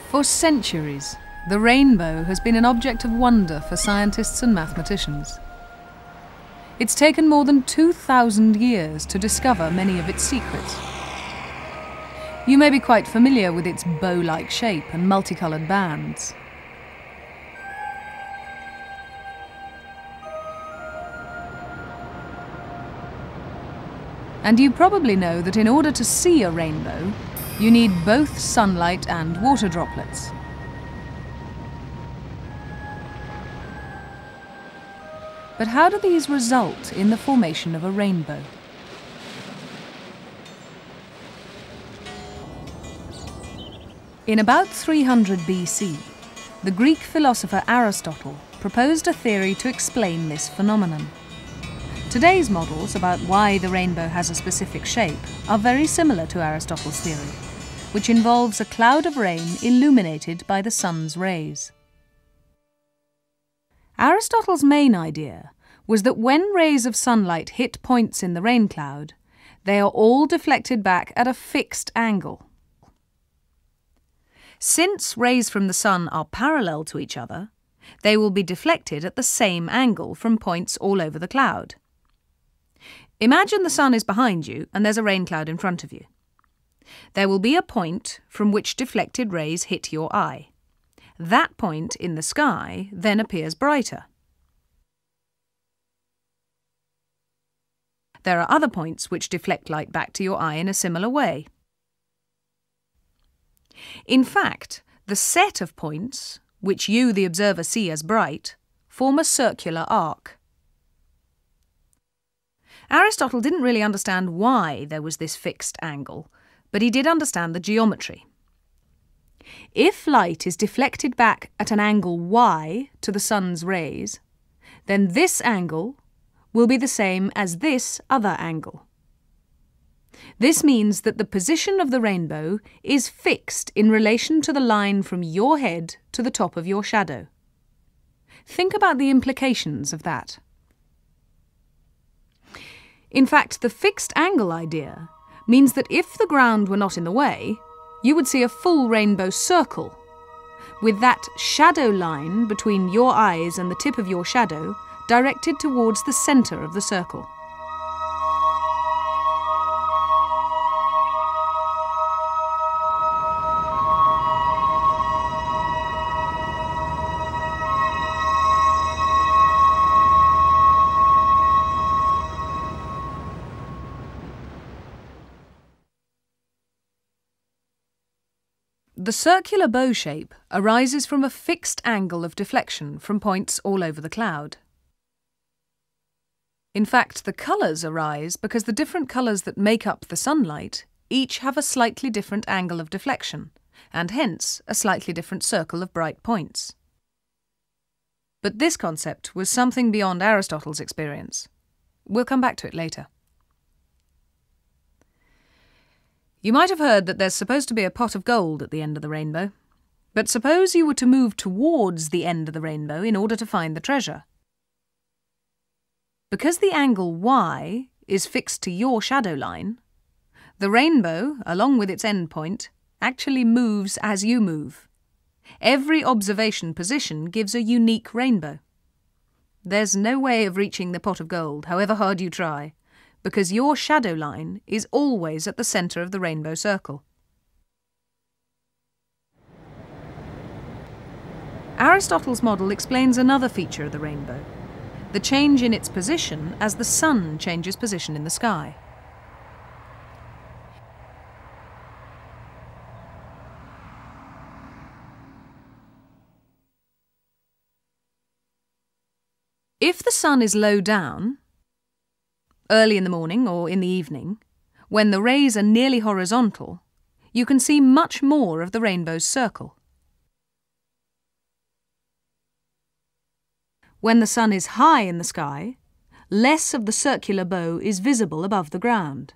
For centuries, the rainbow has been an object of wonder for scientists and mathematicians. It's taken more than 2,000 years to discover many of its secrets. You may be quite familiar with its bow-like shape and multicoloured bands. And you probably know that in order to see a rainbow, you need both sunlight and water droplets. But how do these result in the formation of a rainbow? In about 300 BC, the Greek philosopher Aristotle proposed a theory to explain this phenomenon. Today's models about why the rainbow has a specific shape are very similar to Aristotle's theory, which involves a cloud of rain illuminated by the sun's rays. Aristotle's main idea was that when rays of sunlight hit points in the rain cloud, they are all deflected back at a fixed angle. Since rays from the sun are parallel to each other, they will be deflected at the same angle from points all over the cloud. Imagine the sun is behind you and there's a rain cloud in front of you. There will be a point from which deflected rays hit your eye. That point in the sky then appears brighter. There are other points which deflect light back to your eye in a similar way. In fact, the set of points, which you, the observer, see as bright, form a circular arc. Aristotle didn't really understand why there was this fixed angle, but he did understand the geometry. If light is deflected back at an angle y to the sun's rays, then this angle will be the same as this other angle. This means that the position of the rainbow is fixed in relation to the line from your head to the top of your shadow. Think about the implications of that. In fact, the fixed angle idea means that if the ground were not in the way, you would see a full rainbow circle, with that shadow line between your eyes and the tip of your shadow directed towards the centre of the circle. The circular bow shape arises from a fixed angle of deflection from points all over the cloud. In fact, the colours arise because the different colours that make up the sunlight each have a slightly different angle of deflection, and hence a slightly different circle of bright points. But this concept was something beyond Aristotle's experience. We'll come back to it later. You might have heard that there's supposed to be a pot of gold at the end of the rainbow. But suppose you were to move towards the end of the rainbow in order to find the treasure. Because the angle y is fixed to your shadow line, the rainbow, along with its endpoint, actually moves as you move. Every observation position gives a unique rainbow. There's no way of reaching the pot of gold, however hard you try, because your shadow line is always at the centre of the rainbow circle. Aristotle's model explains another feature of the rainbow, the change in its position as the sun changes position in the sky. If the sun is low down, early in the morning or in the evening, when the rays are nearly horizontal, you can see much more of the rainbow's circle. When the sun is high in the sky, less of the circular bow is visible above the ground.